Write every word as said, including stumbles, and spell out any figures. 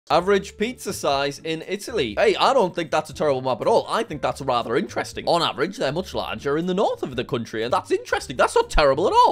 Average pizza size in Italy. Hey, I don't think that's a terrible map at all. I think that's rather interesting. On average, they're much larger in the north of the country, and that's interesting. That's not terrible at all.